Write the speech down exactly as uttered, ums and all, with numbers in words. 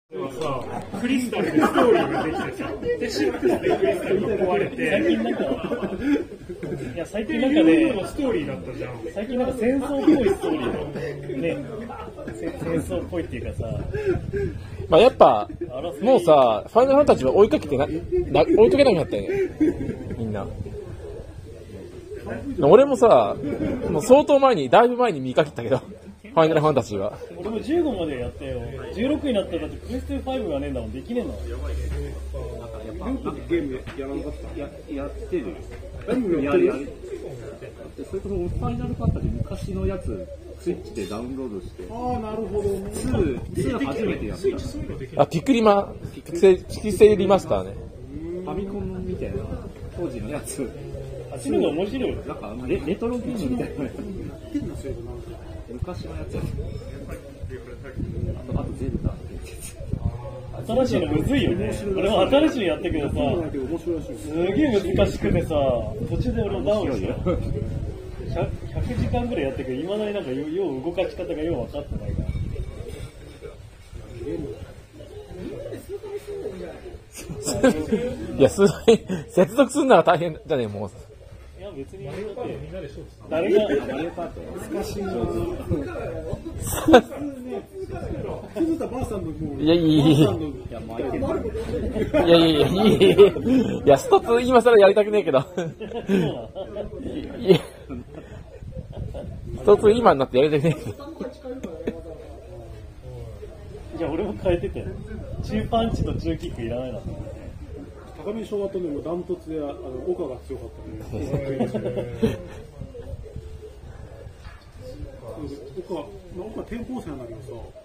さ、クリスタルでストーリーができてさ、で、シックスでクリスタルが壊れて、 最近なんか、いや、最近なんかね、 ね、 ストーリーだったじゃん。 最近なんか戦争っぽいストーリーね、戦争っぽいっていうかさ、 まあやっぱ、もうさ、ファイナルファンタジーは追いかけてな、な追いかけなくなったよね、みんな。俺もさ、もう相当前に、だいぶ前に見かけたけど、ファイナルファンタジーは。 俺もじゅうごまでやったよ。じゅうろくになったらだってプレステファイブがねえんだもん、できねえんだもん。 なんかゲームやらなかったややってる。 やってる。 それこそファイナルファンタジー昔のやつスイッチでダウンロードして。 ああ、なるほどね。 ツー、ツー初めてやった。 あ、ピクリマ、ピクセ、ピクセリマスターね。 ファミコンみたいな当時のやつ。 走るの面白い。 なんかレレトロゲームみたいなやつ。昔のやつや。あとあとゼルダってやつ。 新しいのむずいよね。俺も新しいのやったけどさ、すげえ難しくてさ、途中で俺もダウンしたよ。ひゃくじかんぐらいやったけど、いまだになんかよう動かし方がよう分かってないから。 いや、すごい、接続するのは大変じゃねえ、もう。 いや、別に、誰が、 マリオカート難しいな。鈴田ばあさんのもう、 いや、いい、いい。いや、いや、いや、いい。いや、ストツー今更やりたくねえけど。いや、ストツー今になってやりたくねえけど。 いや、俺も変えてて、中パンチと中キックいらないな。 高見小学校でもダントツであの岡が強かったね。岡、岡転校生なんだけどさ。